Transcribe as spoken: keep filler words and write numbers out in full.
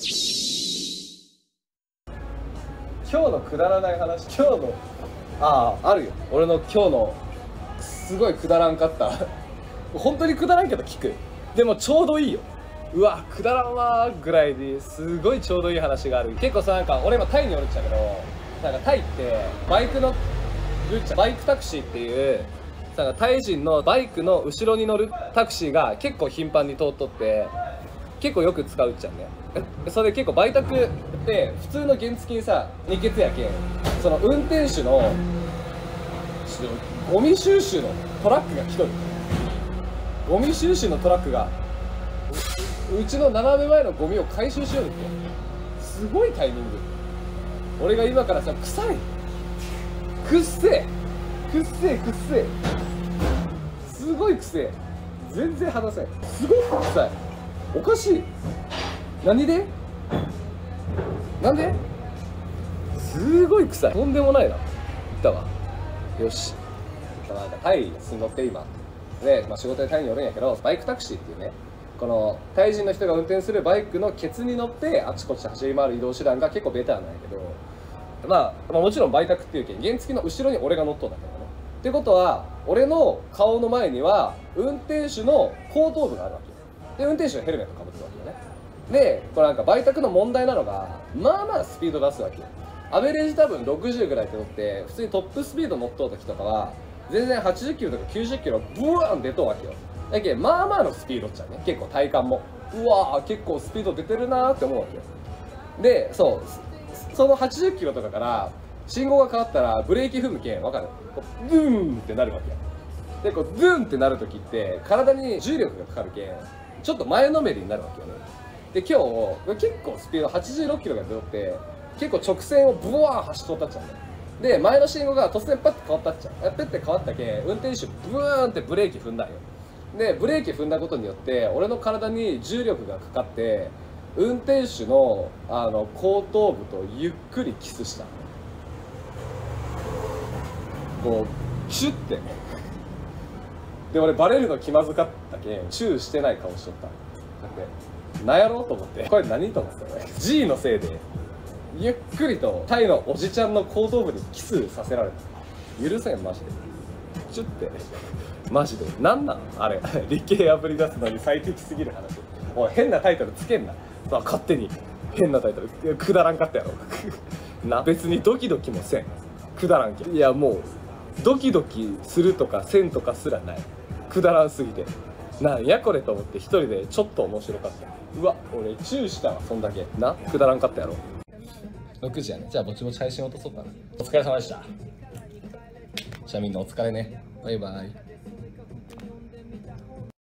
今日のくだらない話、今日のあああるよ。俺の今日のすごいくだらんかった本当にくだらんけど聞く。でもちょうどいいよ。うわくだらんわーぐらいですごいちょうどいい話がある。結構さ、なんか俺今タイにおるっちゃうけど、なんかタイってバイクのバイクタクシーっていうなんかタイ人のバイクの後ろに乗るタクシーが結構頻繁に通っとって結構よく使うっちゃうね。それで結構バイタクって普通の原付にさ二欠やけん、その運転手のゴミ収集のトラックが来とる。ゴミ収集のトラックが う, うちの斜め前のゴミを回収しよるって。すごいタイミング。俺が今からさ、臭いくっせえくっせえくっせえすごいくせえ、全然話せん。すごく臭い。おかしい。何でなんですごい臭い。とんでもないな。言ったわ。よし。なんかタイに住んどって今で、まあ、仕事でタイに寄るんやけど、バイクタクシーっていうね、このタイ人の人が運転するバイクのケツに乗ってあちこち走り回る移動手段が結構ベターなんやけど、まあ、まあもちろんバイタクっていうけん原付の後ろに俺が乗っとんだけどね。ってことは俺の顔の前には運転手の後頭部があるわけで、運転手はヘルメットかぶってるわけよね。でこれなんかバイタクの問題なのが、まあまあスピード出すわけよ。アベレージ多分ろくじゅうぐらいって乗って、普通にトップスピード乗っとう時とかは全然はちじゅっキロとかきゅうじゅっキロブワーン出とうわけよ。だけどまあまあのスピードっちゃうね。結構体感もうわー結構スピード出てるなーって思うわけよ。でそうそのはちじゅっキロとかから信号が変わったらブレーキ踏むけん分かる、こうドゥーンってなるわけよ。でこうドゥーンってなる時って体に重力がかかるけんちょっと前のめりになるわけよね。で今日結構スピードはちじゅうろっキロが出とって結構直線をブワー走っとったっちゃうね。で前の信号が突然パッて変わったっちゃう。ペッて変わったけん運転手ブーンってブレーキ踏んだんよ。でブレーキ踏んだことによって俺の体に重力がかかって運転手のあの後頭部とゆっくりキスした。こうシュッてで俺バレるの気まずかったけんチューしてない顔しとった。だってなんやろうと思って、これ何と思ってたよね。 G のせいでゆっくりとタイのおじちゃんの後頭部にキスさせられた。許せんマジで。チュッてマジでなんなんあれ理系あぶり出すのに最適すぎる話。おい変なタイトルつけんな。勝手に変なタイトルくだらんかったやろな。別にドキドキもせん。くだらんけん。いやもうドキドキするとかせんとかすらない。くだらんすぎてなんやこれと思って一人でちょっと面白かった。うわ俺チューしたわ。そんだけな。くだらんかったやろ。ろくじやね。じゃあぼちぼち配信落とそうかな。お疲れ様でした。じゃあみんなお疲れね。バイバイ。